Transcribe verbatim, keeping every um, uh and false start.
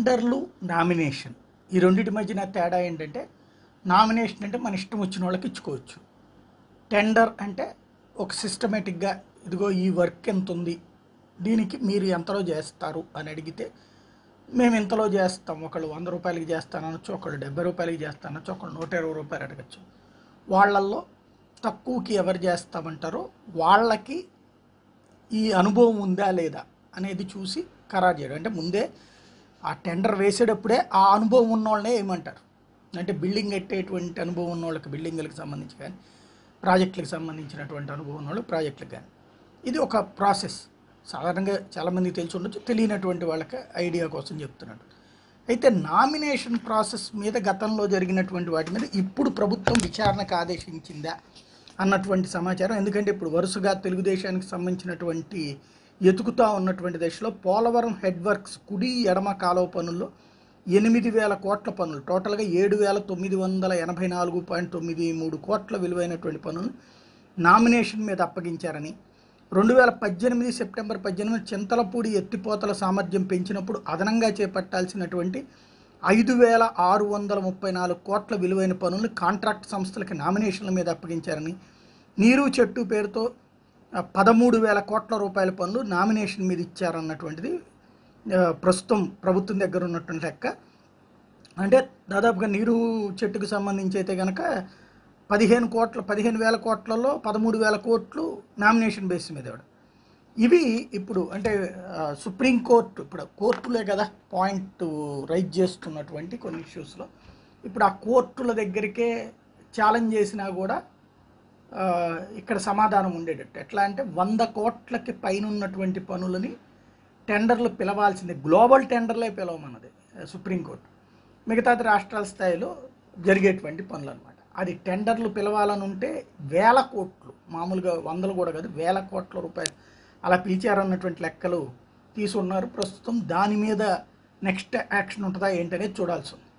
టెండర్లు నామినేషన్ ఈ రెండింటి మధ్యన తేడా ఏంటంటే, నామినేషన్ అంటే మన ఇష్టం వచ్చిన వాళ్ళకి ఇచ్చుకోవచ్చు. టెండర్ అంటే ఒక సిస్టమేటిక్గా ఇదిగో ఈ వర్క్ ఎంత ఉంది, దీనికి మీరు ఎంతలో చేస్తారు అని అడిగితే మేము ఇంతలో చేస్తాం. ఒకళ్ళు వంద రూపాయలకి చేస్తానొచ్చు, ఒకళ్ళు డెబ్బై రూపాయలకి చేస్తానొచ్చు, ఒకళ్ళు నూట ఇరవై రూపాయలు అడగచ్చు. వాళ్ళల్లో తక్కువకి ఎవరు చేస్తామంటారో వాళ్ళకి ఈ అనుభవం ఉందా లేదా అనేది చూసి ఖరారు చేయడం. అంటే ముందే ఆ టెండర్ వేసేటప్పుడే ఆ అనుభవం ఉన్న వాళ్ళనే ఏమంటారు అంటే, బిల్డింగ్ కట్టేటువంటి అనుభవం ఉన్న వాళ్ళకి బిల్డింగ్లకు సంబంధించి కానీ, ప్రాజెక్టులకు సంబంధించినటువంటి అనుభవం ఉన్న వాళ్ళకి ప్రాజెక్టులకు కానీ. ఇది ఒక ప్రాసెస్. సాధారణంగా చాలామందికి తెలిసి ఉండొచ్చు, తెలియనటువంటి వాళ్ళకి ఐడియా కోసం చెప్తున్నాడు. అయితే నామినేషన్ ప్రాసెస్ మీద గతంలో జరిగినటువంటి వాటి మీద ఇప్పుడు ప్రభుత్వం విచారణకు ఆదేశించిందా అన్నటువంటి సమాచారం. ఎందుకంటే ఇప్పుడు వరుసగా తెలుగుదేశానికి సంబంధించినటువంటి ఎతుకుతా ఉన్నటువంటి దశలో పోలవరం హెడ్ వర్క్స్ కుడి ఎడమ కాలువ పనుల్లో ఎనిమిది వేల కోట్ల పనులు, టోటల్గా ఏడు వేల తొమ్మిది వందల ఎనభై నాలుగు పాయింట్ తొమ్మిది మూడు కోట్ల విలువైనటువంటి పనులు నామినేషన్ మీద అప్పగించారని, రెండు వేల పద్దెనిమిది సెప్టెంబర్ పద్దెనిమిది చింతలపూడి ఎత్తిపోతల సామర్థ్యం పెంచినప్పుడు అదనంగా చేపట్టాల్సినటువంటి ఐదు వేల ఆరు వందల ముప్పై నాలుగు కోట్ల విలువైన పనులను కాంట్రాక్ట్ సంస్థలకి నామినేషన్ల మీద అప్పగించారని, నీరు చెట్టు పేరుతో పదమూడు వేల కోట్ల రూపాయల పనులు నామినేషన్ మీద ఇచ్చారన్నటువంటిది ప్రస్తుతం ప్రభుత్వం దగ్గర ఉన్నటువంటి లెక్క. అంటే దాదాపుగా నీరు చెట్టుకు సంబంధించి అయితే కనుక పదిహేను కోట్ల పదిహేను వేల కోట్లలో పదమూడు వేల కోట్లు నామినేషన్ బేస్ మీద ఇవ్వడం. ఇవి ఇప్పుడు అంటే సుప్రీంకోర్టు ఇప్పుడు కోర్టులే కదా పాయింట్ రైజ్ చేస్తున్నటువంటి కొన్ని ఇష్యూస్లో, ఇప్పుడు ఆ కోర్టుల దగ్గరికే ఛాలెంజ్ చేసినా కూడా ఇక్కడ సమాధానం ఉండేటట్టు. ఎట్లా అంటే వంద కోట్లకి పైన ఉన్నటువంటి పనులని టెండర్లు పిలవాల్సిందే, గ్లోబల్ టెండర్లే పిలవమన్నది సుప్రీంకోర్టు. మిగతాది రాష్ట్రాల స్థాయిలో జరిగేటువంటి పనులు అనమాట. అది టెండర్లు పిలవాలని ఉంటే వేల కోట్లు, మామూలుగా వందలు కూడా కాదు వేల కోట్ల రూపాయలు అలా పిలిచారన్నటువంటి లెక్కలు తీసుకున్నారు. ప్రస్తుతం దాని మీద నెక్స్ట్ యాక్షన్ ఉంటుందా ఏంటనేది చూడాల్సి ఉంది.